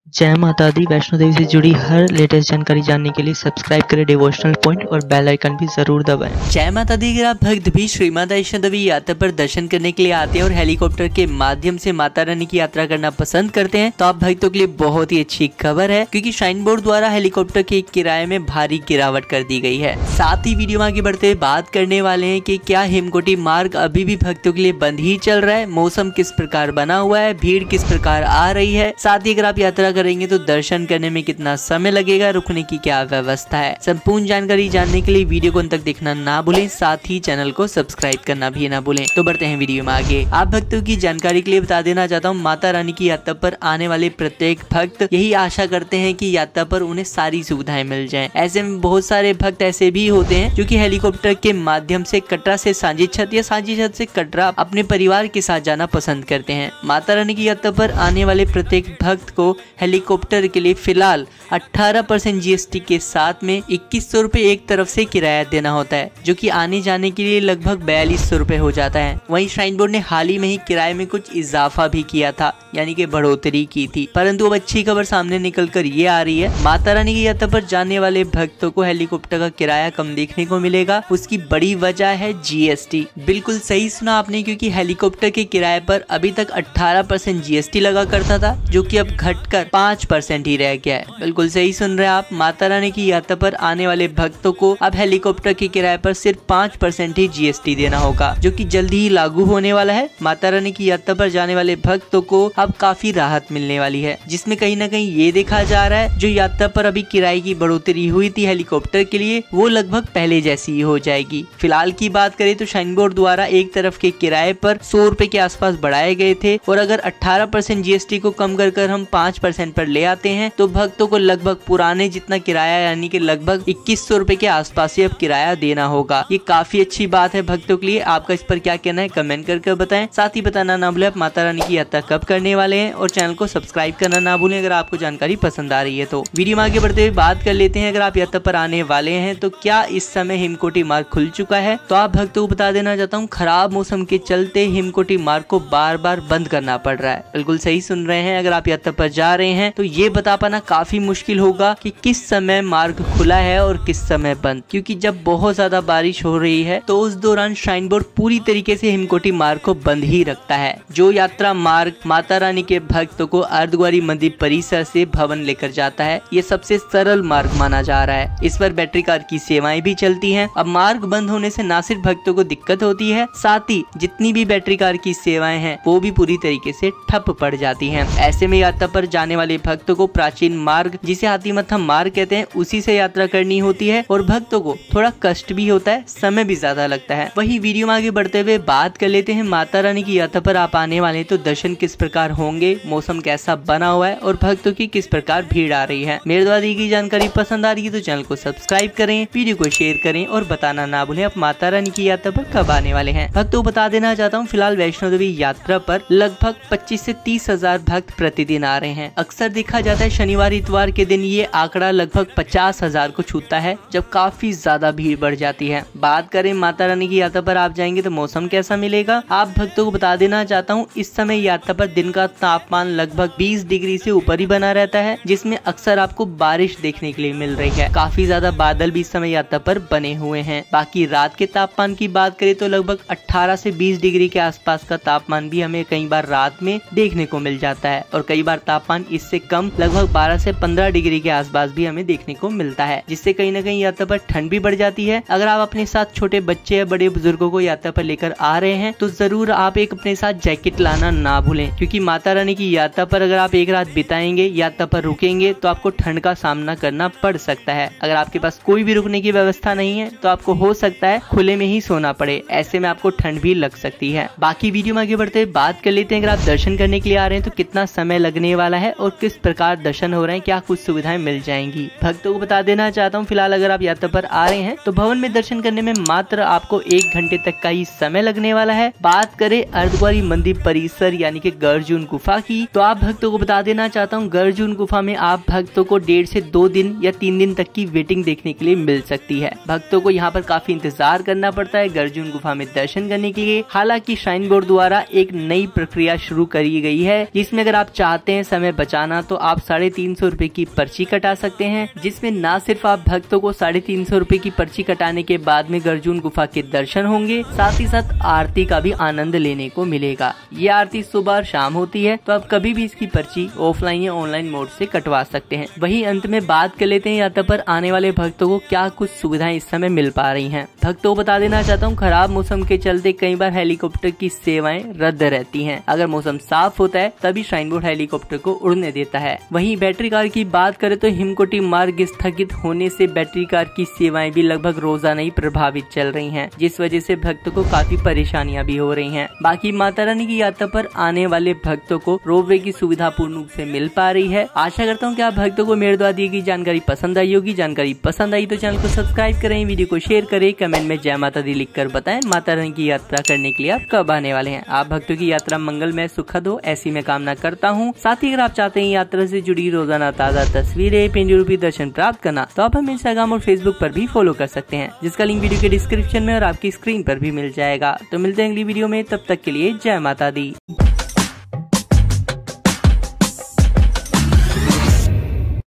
जय माता दी। वैष्णो देवी से जुड़ी हर लेटेस्ट जानकारी जानने के लिए सब्सक्राइब करें डिवोशनल पॉइंट और बेल आइकन भी जरूर दबाएं। जय माता दी। अगर आप भक्त भी श्री माता वैष्णो देवी यात्रा पर दर्शन करने के लिए आते हैं और हेलीकॉप्टर के माध्यम से माता रानी की यात्रा करना पसंद करते हैं तो आप भक्तों के लिए बहुत ही अच्छी खबर है, क्योंकि श्राइन बोर्ड द्वारा हेलीकॉप्टर के किराए में भारी गिरावट कर दी गई है। साथ ही वीडियो में आगे बढ़ते हुए बात करने वाले हैं कि क्या हेमकोटी मार्ग अभी भी भक्तों के लिए बंद ही चल रहा है, मौसम किस प्रकार बना हुआ है, भीड़ किस प्रकार आ रही है, साथ ही अगर आप यात्रा करेंगे तो दर्शन करने में कितना समय लगेगा, रुकने की क्या व्यवस्था है। संपूर्ण जानकारी जानने के लिए वीडियो को अंत तक देखना ना भूलें, साथ ही चैनल को सब्सक्राइब करना भी ना भूलें। तो बढ़ते हैं वीडियो में आगे। आप भक्तों की जानकारी के लिए बता देना चाहता हूँ, माता रानी की यात्रा पर आने वाले प्रत्येक भक्त यही आशा करते हैं कि यात्रा पर उन्हें सारी सुविधाएं मिल जाएं। ऐसे में बहुत सारे भक्त ऐसे भी होते हैं जो कि हेलीकॉप्टर के माध्यम से कटरा से सांझी छत या सांझी छत से कटरा अपने परिवार के साथ जाना पसंद करते हैं। माता रानी की यात्रा पर आने वाले प्रत्येक भक्त को हेलीकॉप्टर के लिए फिलहाल 18% जीएसटी के साथ में 2100 रुपए एक तरफ से किराया देना होता है, जो कि आने जाने के लिए लगभग 4200 रुपए हो जाता है। वहीं श्राइन बोर्ड ने हाल ही में ही किराए में कुछ इजाफा भी किया था, यानी कि बढ़ोतरी की थी, परंतु अब अच्छी खबर सामने निकल कर ये आ रही है, माता रानी की यात्रा पर जाने वाले भक्तों को हेलीकॉप्टर का किराया कम देखने को मिलेगा। उसकी बड़ी वजह है जीएसटी। बिल्कुल सही सुना आपने, क्योंकि हेलीकॉप्टर के किराए पर अभी तक 18% जीएसटी लगा करता था, जो कि अब घटकर 5% ही रह गया है। बिल्कुल सही सुन रहे हैं आप, माता रानी की यात्रा पर आने वाले भक्तों को अब हेलीकॉप्टर के किराए पर सिर्फ 5% ही जीएसटी देना होगा, जो कि जल्दी ही लागू होने वाला है। माता रानी की यात्रा पर जाने वाले भक्तों को अब काफी राहत मिलने वाली है, जिसमें कहीं ना कहीं ये देखा जा रहा है जो यात्रा पर अभी किराए की बढ़ोतरी हुई थी हेलीकॉप्टर के लिए, वो लगभग पहले जैसी ही हो जाएगी। फिलहाल की बात करें तो श्राइन बोर्ड द्वारा एक तरफ के किराए पर 100 रुपए के आसपास बढ़ाए गए थे, और अगर 18% जीएसटी को कम कर हम 5% पर ले आते हैं तो भक्तों को लगभग पुराने जितना किराया यानी कि लगभग 2100 रुपए के आसपास ही अब किराया देना होगा। ये काफी अच्छी बात है भक्तों के लिए। आपका इस पर क्या कहना है कमेंट करके बताएं। साथ ही बताना ना भूलें आप माता रानी की यात्रा कब करने वाले हैं, और चैनल को सब्सक्राइब करना ना भूलें अगर आपको जानकारी पसंद आ रही है तो। वीडियो में आगे बढ़ते हुए बात कर लेते हैं, अगर आप यात्रा पर आने वाले हैं तो क्या इस समय हेमकोटी मार्ग खुल चुका है, तो आप भक्तों को बता देना चाहता हूँ, खराब मौसम के चलते हेमकोटी मार्ग को बार बार बंद करना पड़ रहा है। बिल्कुल सही सुन रहे हैं, अगर आप यात्रा पर जा रहे हैं तो ये बता पाना काफी मुश्किल होगा कि किस समय मार्ग खुला है और किस समय बंद, क्योंकि जब बहुत ज्यादा बारिश हो रही है तो उस दौरान श्राइन बोर्ड पूरी तरीके से हेमकोटी मार्ग को बंद ही रखता है। जो यात्रा मार्ग माता रानी के भक्तों को अर्धकुंवारी मंदिर परिसर से भवन लेकर जाता है, ये सबसे सरल मार्ग माना जा रहा है। इस पर बैटरी कार की सेवाएं भी चलती हैं। अब मार्ग बंद होने से न सिर्फ भक्तों को दिक्कत होती है, साथ ही जितनी भी बैटरी कार की सेवाएं हैं वो भी पूरी तरीके से ठप पड़ जाती हैं। ऐसे में यात्रा पर जाने वाले भक्तों को प्राचीन मार्ग, जिसे हाथीमथा मार्ग कहते हैं, उसी से यात्रा करनी होती है, और भक्तों को थोड़ा कष्ट भी होता है, समय भी ज्यादा लगता है। वही वीडियो में आगे बढ़ते हुए बात कर लेते हैं, माता रानी की यात्रा पर आप आने वाले तो दर्शन किस प्रकार होंगे, मौसम कैसा बना हुआ है, और भक्तों की किस प्रकार भीड़ आ रही है। मेरे द्वारा दी गई जानकारी पसंद आ रही है तो चैनल को सब्सक्राइब करें, वीडियो को शेयर करें, और बताना ना भूलें आप माता रानी की यात्रा पर कब आने वाले हैं। भक्तों बता देना चाहता हूँ, फिलहाल वैष्णो देवी यात्रा पर लगभग 25 से 30 हजार भक्त प्रतिदिन आ रहे हैं। अक्सर देखा जाता है शनिवार इतवार के दिन ये आंकड़ा लगभग 50,000 को छूता है, जब काफी ज्यादा भीड़ बढ़ जाती है। बात करें माता रानी की यात्रा पर आप जाएंगे तो मौसम कैसा मिलेगा, आप भक्तों को बता देना चाहता हूँ, इस समय यात्रा पर दिन का तापमान लगभग 20 डिग्री से ऊपर ही बना रहता है, जिसमें अक्सर आपको बारिश देखने के लिए मिल रही है। काफी ज्यादा बादल भी इस समय यात्रा पर बने हुए हैं। बाकी रात के तापमान की बात करें तो लगभग 18 से 20 डिग्री के आसपास का तापमान भी हमें कई बार रात में देखने को मिल जाता है, और कई बार तापमान इससे कम लगभग 12 से 15 डिग्री के आसपास भी हमें देखने को मिलता है, जिससे कहीं ना कहीं यात्रा पर ठंड भी बढ़ जाती है। अगर आप अपने साथ छोटे बच्चे या बड़े बुजुर्गों को यात्रा पर लेकर आ रहे हैं तो जरूर आप एक अपने साथ जैकेट लाना ना भूलें, क्योंकि माता रानी की यात्रा पर अगर आप एक रात बिताएंगे, यात्रा पर रुकेंगे, तो आपको ठंड का सामना करना पड़ सकता है। अगर आपके पास कोई भी रुकने की व्यवस्था नहीं है तो आपको हो सकता है खुले में ही सोना पड़े, ऐसे में आपको ठंड भी लग सकती है। बाकी वीडियो में आगे बढ़ते हुए बात कर लेते हैं, अगर आप दर्शन करने के लिए आ रहे हैं तो कितना समय लगने वाला है और किस प्रकार दर्शन हो रहे हैं, क्या कुछ सुविधाएं मिल जाएंगी। भक्तों को बता देना चाहता हूँ, फिलहाल अगर आप यात्रा पर आ रहे हैं तो भवन में दर्शन करने में मात्र आपको 1 घंटे तक का ही समय लगने वाला है। बात करें अर्धकुंवारी मंदिर परिसर यानी कि गर्जुन गुफा की, तो आप भक्तों को बता देना चाहता हूँ, गर्जुन गुफा में आप भक्तों को 1.5 से 2 दिन या 3 दिन तक की वेटिंग देखने के लिए मिल सकती है। भक्तों को यहाँ पर काफी इंतजार करना पड़ता है गर्जुन गुफा में दर्शन करने के लिए। हालांकि श्राइन बोर्ड द्वारा एक नई प्रक्रिया शुरू करी गई है, जिसमें अगर आप चाहते हैं समय बचा कटाना तो आप 350 रुपए की पर्ची कटा सकते हैं, जिसमें न सिर्फ आप भक्तों को 350 रुपए की पर्ची कटाने के बाद में गर्जुन गुफा के दर्शन होंगे, साथ ही साथ आरती का भी आनंद लेने को मिलेगा। ये आरती सुबह और शाम होती है, तो आप कभी भी इसकी पर्ची ऑफलाइन या ऑनलाइन मोड से कटवा सकते हैं। वहीं अंत में बात कर लेते हैं यात्रा पर आने वाले भक्तों को क्या कुछ सुविधाएं इस समय मिल पा रही हैं। भक्तों को बता देना चाहता हूँ, खराब मौसम के चलते कई बार हेलीकॉप्टर की सेवाएं रद्द रहती हैं। अगर मौसम साफ होता है तभी श्राइन बोर्ड हेलीकॉप्टर को उड़ने देता है। वहीं बैटरी कार की बात करें तो हिमकोटी मार्ग स्थगित होने से बैटरी कार की सेवाएं भी लगभग रोजाना ही प्रभावित चल रही हैं, जिस वजह से भक्तों को काफी परेशानियां भी हो रही हैं। बाकी माता रानी की यात्रा पर आने वाले भक्तों को रोपवे की सुविधा पूर्ण रूप से मिल पा रही है। आशा करता हूँ कि आप भक्तों को मेरे द्वारा दी गई जानकारी पसंद आई होगी। जानकारी पसंद आई तो चैनल को सब्सक्राइब करें, वीडियो को शेयर करें, कमेंट में जय माता दी लिखकर बताएं माता रानी की यात्रा करने के लिए आप कब आने वाले हैं। आप भक्तों की यात्रा मंगलमय सुखद हो, ऐसी मैं कामना करता हूँ। साथ ही अगर आप चाहते हैं यात्रा से जुड़ी रोजाना ताज़ा तस्वीरें, पेंजू रूपी दर्शन प्राप्त करना, तो आप हमें इंस्टाग्राम और फेसबुक पर भी फॉलो कर सकते हैं, जिसका लिंक वीडियो के डिस्क्रिप्शन में और आपकी स्क्रीन पर भी मिल जाएगा। तो मिलते हैं अगली वीडियो में, तब तक के लिए जय माता दी।